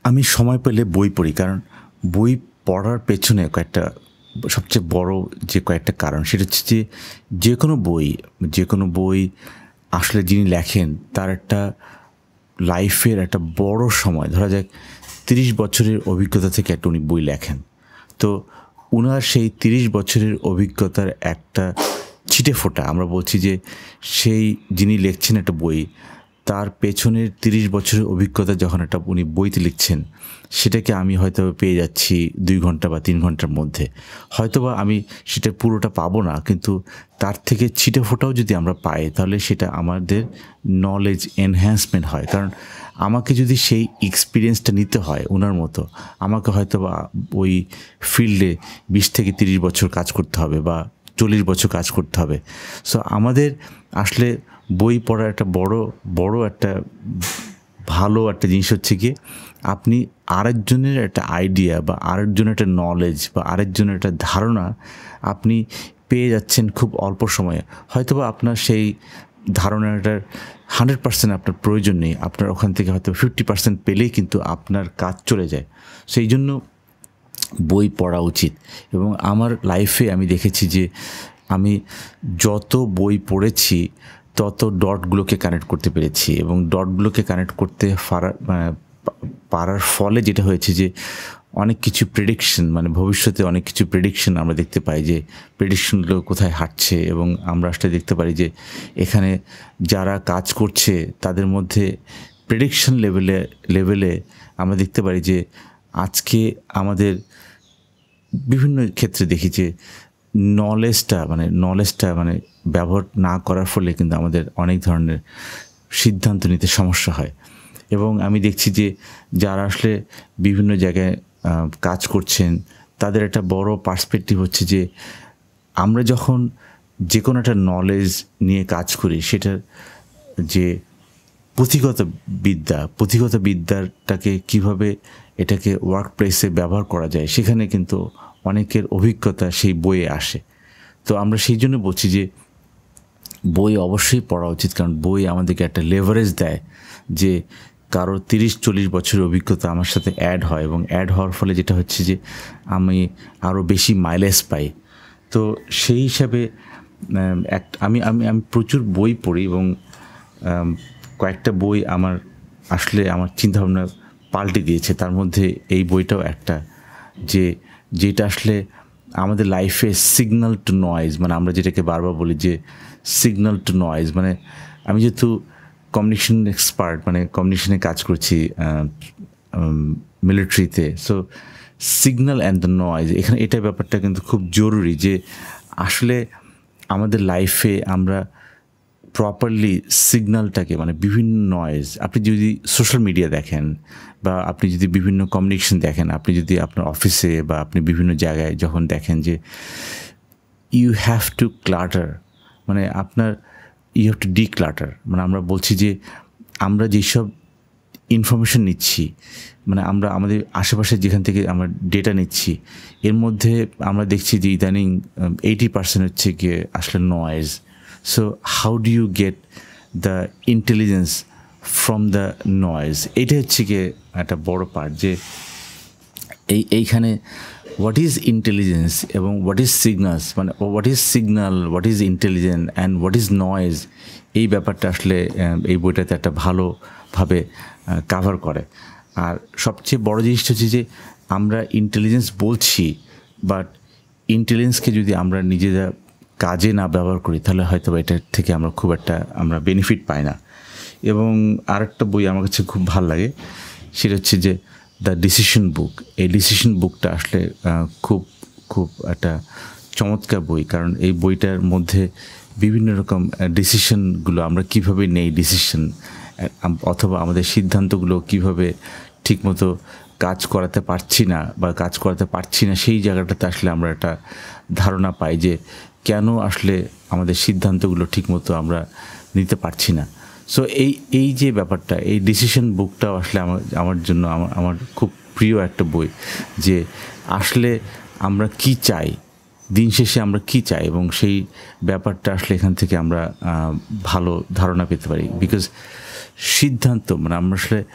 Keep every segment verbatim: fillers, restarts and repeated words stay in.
আমি সময় পেলে বই পড়ি, কারণ বই পড়ার পেছনে কয়েকটা সবচেয়ে বড় যে কয়েকটা কারণ, সেটা হচ্ছে যে যে কোনো বই যে কোনো বই আসলে যিনি লেখেন তার একটা লাইফের একটা বড় সময়, ধরা যাক তিরিশ বছরের অভিজ্ঞতা থেকে একটা উনি বই লেখেন। তো উনার সেই তিরিশ বছরের অভিজ্ঞতার একটা ছিটে ফোঁটা, আমরা বলছি যে সেই যিনি লিখছেন একটা বই, তার পেছনের তিরিশ বছরের অভিজ্ঞতা যখন একটা উনি বইতে লিখছেন, সেটাকে আমি হয়তো পেয়ে যাচ্ছি দুই ঘন্টা বা তিন ঘন্টার মধ্যে। হয়তোবা আমি সেটা পুরোটা পাবো না, কিন্তু তার থেকে ছিটে ফোঁটাও যদি আমরা পাই, তাহলে সেটা আমাদের নলেজ এনহ্যান্সমেন্ট হয়। কারণ আমাকে যদি সেই এক্সপিরিয়েন্সটা নিতে হয় ওনার মতো, আমাকে হয়তো বা ওই ফিল্ডে বিশ থেকে তিরিশ বছর কাজ করতে হবে বা চল্লিশ বছর কাজ করতে হবে। সো আমাদের আসলে বই পড়ার একটা বড় বড় একটা ভালো একটা জিনিস হচ্ছে কি, আপনি আরেকজনের একটা আইডিয়া বা আরেকজনের একটা নলেজ বা আরেকজনের একটা ধারণা আপনি পেয়ে যাচ্ছেন খুব অল্প সময়ে। হয়তোবা আপনার সেই ধারণাটার হান্ড্রেড পার্সেন্ট আপনার প্রয়োজন নেই, আপনার ওখান থেকে হয়তো ফিফটি পার্সেন্ট পেলেই কিন্তু আপনার কাজ চলে যায়। সেই জন্য বই পড়া উচিত। এবং আমার লাইফে আমি দেখেছি যে আমি যত বই পড়েছি তত ডটগুলোকে কানেক্ট করতে পেরেছি, এবং ডটগুলোকে কানেক্ট করতে পারা পারার ফলে যেটা হয়েছে যে অনেক কিছু প্রেডিকশন, মানে ভবিষ্যতে অনেক কিছু প্রেডিকশন আমরা দেখতে পাই যে প্রেডিকশনগুলো কোথায় হাঁটছে, এবং আমরা আসলে দেখতে পারি যে এখানে যারা কাজ করছে তাদের মধ্যে প্রেডিকশন লেভেলে লেভেলে আমরা দেখতে পারি যে আজকে আমাদের বিভিন্ন ক্ষেত্রে দেখি যে নলেজটা মানে নলেজটা মানে ব্যবহার না করার ফলে কিন্তু আমাদের অনেক ধরনের সিদ্ধান্ত নিতে সমস্যা হয়। এবং আমি দেখছি যে যারা আসলে বিভিন্ন জায়গায় কাজ করছেন, তাদের একটা বড় পার্সপেক্টিভ হচ্ছে যে আমরা যখন যে কোনো একটা নলেজ নিয়ে কাজ করি, সেটার যে পুঁথিগত বিদ্যা পুঁথিগত বিদ্যাটাকে কীভাবে এটাকে ওয়ার্ক প্লেসে ব্যবহার করা যায়, সেখানে কিন্তু অনেকের অভিজ্ঞতা সেই বইয়ে আসে। তো আমরা সেই জন্য বলছি যে বই অবশ্যই পড়া উচিত, কারণ বই আমাদেরকে একটা লেভারেজ দেয় যে কারো তিরিশ চল্লিশ বছরের অভিজ্ঞতা আমার সাথে অ্যাড হয়, এবং অ্যাড হওয়ার ফলে যেটা হচ্ছে যে আমি আরও বেশি মাইলেজ পাই। তো সেই হিসাবে এক আমি আমি আমি প্রচুর বই পড়ি, এবং কয়েকটা বই আমার আসলে আমার চিন্তাভাবনা পাল্টে দিয়েছে। তার মধ্যে এই বইটাও একটা, যে যেটা আসলে আমাদের লাইফে সিগন্যাল টু নয়েজ, মানে আমরা যেটাকে বারবার বলি যে সিগন্যাল টু নয়েজ, মানে আমি যেহেতু কমিউনিকেশন এক্সপার্ট, মানে কমিউনিকেশনে কাজ করছি মিলিটারিতে, so signal and the noise, এখানে এটা ব্যাপারটা কিন্তু খুব জরুরি যে আসলে আমাদের লাইফে আমরা প্রপারলি সিগন্যালটাকে, মানে বিভিন্ন নয়েজ, আপনি যদি সোশ্যাল মিডিয়া দেখেন বা আপনি যদি বিভিন্ন কমিউনিকেশন দেখেন, আপনি যদি আপনার অফিসে বা আপনি বিভিন্ন জায়গায় যখন দেখেন যে ইউ হ্যাভ টু ক্লাটার, মানে আপনার ইউ হ্যাভ টু ডিক্লাটার, মানে আমরা বলছি যে আমরা যেসব ইনফরমেশন নিচ্ছি, মানে আমরা আমাদের আশেপাশে যেখান থেকে আমরা ডেটা নিচ্ছি, এর মধ্যে আমরা দেখছি যে ইদানিং এইটি পার্সেন্ট হচ্ছে গিয়ে আসলে noise. So how do you get the intelligence from the noise, এইটা হচ্ছে গিয়ে একটা বড় পার্ট, যে এই এইখানে হোয়াট ইজ ইন্টেলিজেন্স এবং হোয়াট ইজ সিগনালস, মানে what is signal, what is intelligence and what is noise, এই ব্যাপারটা আসলে এই বইটাতে একটা ভালোভাবে কাভার করে। আর সবচেয়ে বড় জিনিসটা হচ্ছে যে আমরা ইন্টেলিজেন্স বলছি, বাট ইন্টেলিজেন্সকে যদি আমরা নিজেরা কাজে না ব্যবহার করি, তাহলে হয়তো এটার থেকে আমরা খুব একটা আমরা বেনিফিট পাই না। এবং আরেকটা বই আমার কাছে খুব ভালো লাগে, সেটা হচ্ছে যে দ্য ডিসিশন বুক। এই ডিসিশন বুকটা আসলে খুব খুব একটা চমৎকার বই, কারণ এই বইটার মধ্যে বিভিন্ন রকম ডিসিশনগুলো আমরা কীভাবে নেই, ডিসিশন অথবা আমাদের সিদ্ধান্তগুলো কীভাবে ঠিকমতো কাজ করাতে পারছি না বা কাজ করাতে পারছি না, সেই জায়গাটাতে আসলে আমরা একটা ধারণা পাই যে কেন আসলে আমাদের সিদ্ধান্তগুলো ঠিকমতো আমরা নিতে পারছি না। সো এই এই যে ব্যাপারটা, এই ডিসিশন বুকটাও আসলে আমার আমার জন্য আমার আমার খুব প্রিয় একটা বই, যে আসলে আমরা কি চাই, দিন শেষে আমরা কি চাই, এবং সেই ব্যাপারটা আসলে এখান থেকে আমরা ভালো ধারণা পেতে পারি। বিকজ সিদ্ধান্ত, মানে আমরা আসলে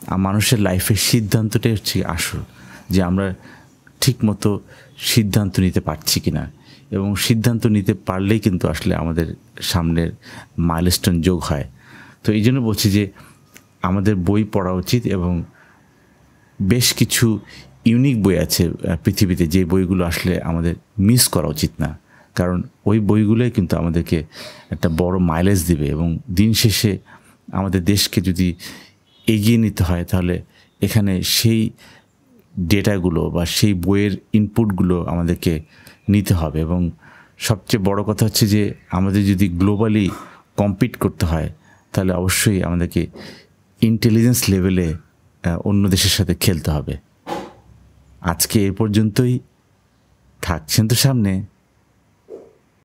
মানুষের লাইফের সিদ্ধান্তটাই হচ্ছে আসল, যে আমরা ঠিকমতো সিদ্ধান্ত নিতে পারছি কি না, এবং সিদ্ধান্ত নিতে পারলেই কিন্তু আসলে আমাদের সামনের মাইলস্টোন যোগ হয়। তো এই জন্য বলছি যে আমাদের বই পড়া উচিত, এবং বেশ কিছু ইউনিক বই আছে পৃথিবীতে যে বইগুলো আসলে আমাদের মিস করা উচিত না, কারণ ওই বইগুলোই কিন্তু আমাদেরকে একটা বড় মাইলেজ দিবে, এবং দিন শেষে আমাদের দেশকে যদি এগিয়ে নিতে হয় তাহলে এখানে সেই ডেটাগুলো বা সেই বইয়ের ইনপুটগুলো আমাদেরকে নিতে হবে। এবং সবচেয়ে বড় কথা হচ্ছে যে আমাদের যদি গ্লোবালি কম্পিট করতে হয় তাহলে অবশ্যই আমাদেরকে ইন্টেলিজেন্স লেভেলে অন্য দেশের সাথে খেলতে হবে। আজকে এ পর্যন্তই, থাকছেন তো সামনে।